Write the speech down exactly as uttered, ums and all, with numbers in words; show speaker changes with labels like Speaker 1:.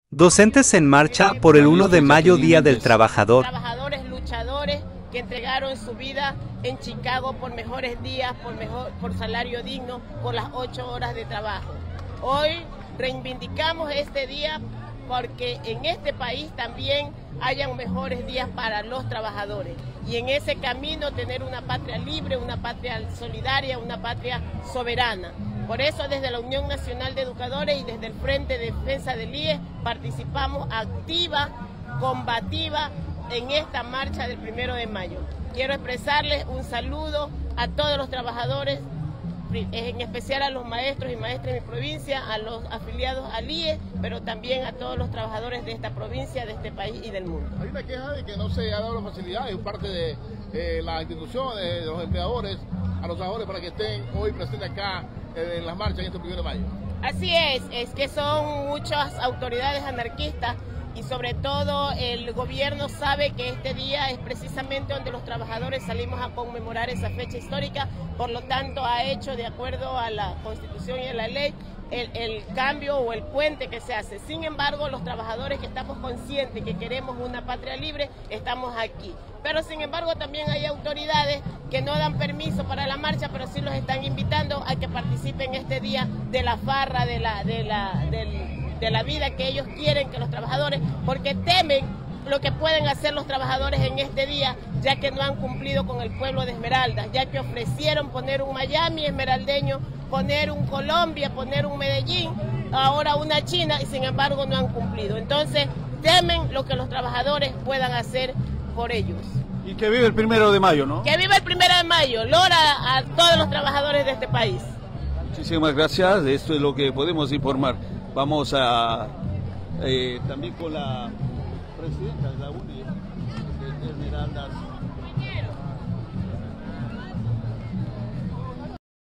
Speaker 1: Docentes en marcha por el uno de mayo, Día del Trabajador.
Speaker 2: Trabajadores luchadores que entregaron su vida en Chicago por mejores días, por, mejor, por salario digno, por las ocho horas de trabajo. Hoy reivindicamos este día porque en este país también hayan mejores días para los trabajadores. Y en ese camino tener una patria libre, una patria solidaria, una patria soberana. Por eso desde la Unión Nacional de Educadores y desde el Frente de Defensa del I E participamos activa, combativa en esta marcha del primero de mayo. Quiero expresarles un saludo a todos los trabajadores, en especial a los maestros y maestras de mi provincia, a los afiliados al I E, pero también a todos los trabajadores de esta provincia, de este país y del mundo.
Speaker 3: Hay una queja de que no se ha dado la facilidad en parte de eh, las instituciones, de los empleadores, a los trabajadores para que estén hoy presentes acá eh, en las marchas en este primero de mayo.
Speaker 2: Así es, es que son muchas autoridades anarquistas y sobre todo el gobierno sabe que este día es precisamente donde los trabajadores salimos a conmemorar esa fecha histórica, por lo tanto ha hecho de acuerdo a la Constitución y a la ley el, el cambio o el puente que se hace. Sin embargo, los trabajadores que estamos conscientes que queremos una patria libre, estamos aquí. Pero sin embargo también hay autoridades que no dan permiso para la marcha, pero sí los están invitando a que participen este día de la farra, de la, de la, del, de la vida que ellos quieren que los trabajadores, porque temen lo que pueden hacer los trabajadores en este día, ya que no han cumplido con el pueblo de Esmeraldas, ya que ofrecieron poner un Miami esmeraldeño, poner un Colombia, poner un Medellín, ahora una China, y sin embargo no han cumplido. Entonces temen lo que los trabajadores puedan hacer por ellos.
Speaker 4: Y que vive el primero de mayo, ¿no?
Speaker 2: Que vive el primero de mayo, lora a todos los trabajadores de este país.
Speaker 4: Muchísimas gracias, esto es lo que podemos informar. Vamos a eh, también con la presidenta de la U N E, de Esmeraldas.